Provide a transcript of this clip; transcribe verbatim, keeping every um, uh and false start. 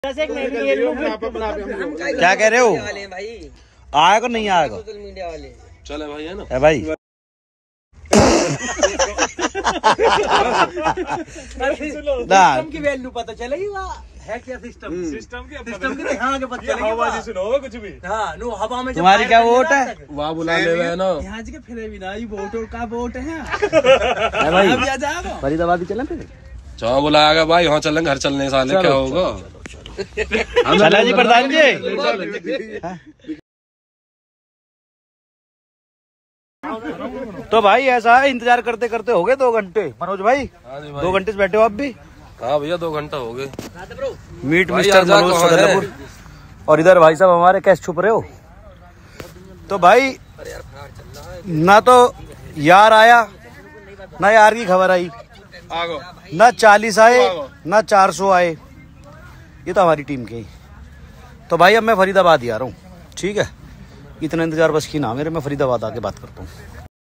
क्या कह रहे हो? आएगा नहीं आएगा? सोशल मीडिया वाले चले भाई, है ना? है भाई। सिस्टम की वैल्यू पता चलेगी है क्या? सिस्टम सिस्टम की सिस्टम की हाँ के पता चलेगी। हवा जी सुनो कुछ भी। हाँ नो हवा में तुम्हारी क्या वोट है? वहाँ बुला ले ना यहाँ के फिर भी ना वोट का वोट है भाई। फरीदाबाद चलें फिर? चलो बुलाएगा भाई, वहाँ चलेंगे, घर चलने साले क्या होगा। चला जी प्रधान जी। तो भाई ऐसा है, इंतजार करते करते हो गए दो घंटे मनोज भाई। दो घंटे से बैठे हो आप भी? हाँ भैया दो घंटा हो गए। Meet mister Manoj Sadarpur. और इधर भाई साहब हमारे कैसे छुप रहे हो? तो भाई ना तो यार आया ना यार की खबर आई, ना चालीस आए ना चार सौ आए। ये तो हमारी टीम के ही। तो भाई अब मैं फरीदाबाद ही आ रहा हूँ, ठीक है? इतना इंतजार बस की ना मेरे, मैं फरीदाबाद आके बात करता हूँ।